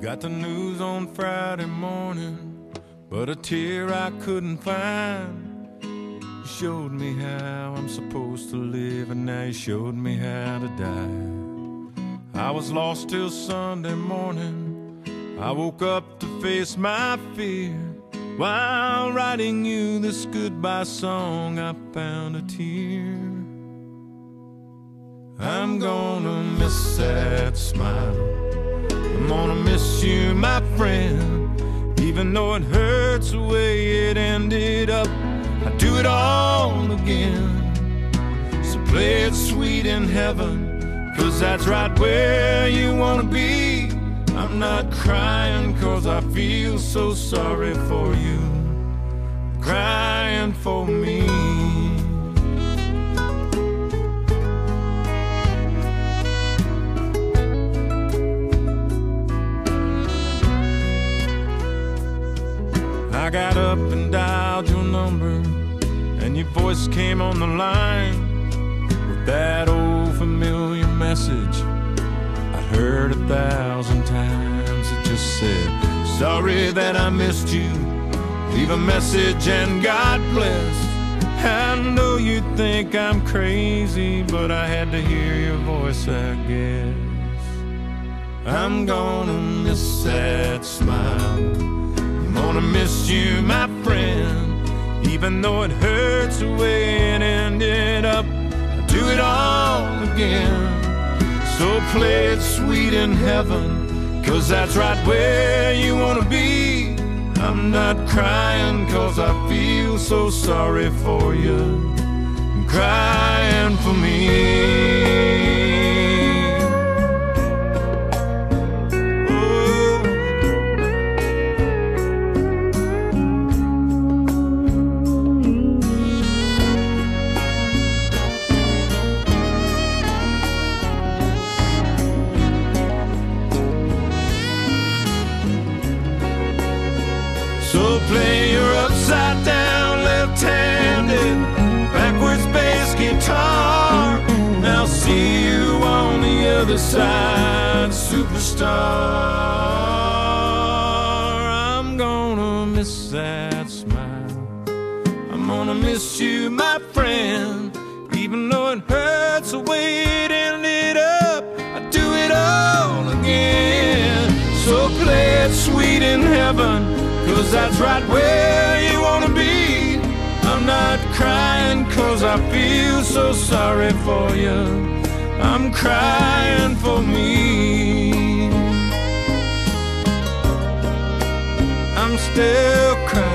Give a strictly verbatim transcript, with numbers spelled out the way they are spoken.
Got the news on Friday morning, but a tear I couldn't find. You showed me how I'm supposed to live, and now you showed me how to die. I was lost till Sunday morning. I woke up to face my fear. While writing you this goodbye song, I found a tear. I'm gonna miss that smile. I'm gonna miss you, my friend. Even though it hurts the way it ended up, I'd do it all again. So play it sweet in heaven, 'cause that's right where you wanna be. I'm not crying 'cause I feel so sorry for you, I'm crying for me. I got up and dialed your number, and your voice came on the line with that old familiar message I'd heard a thousand times. It just said, sorry that I missed you, leave a message and God bless. I know you think I'm crazy, but I had to hear your voice, I guess. I'm gonna miss that smile, I'm gonna miss you, my friend. Even though it hurts the way it ended up, I'll do it all again. So play it sweet in heaven, 'cause that's right where you wanna be. I'm not crying 'cause I feel so sorry for you, I'm crying for me. So play your upside down, left-handed, backwards bass guitar. I'll see you on the other side, superstar. I'm gonna miss that smile, I'm gonna miss you, my friend. Even though it hurts the way it ended up, I'd do it all again. So play it sweet in heaven, 'cause that's right where you wanna be. I'm not crying 'cause I feel so sorry for you, I'm crying for me. I'm still crying.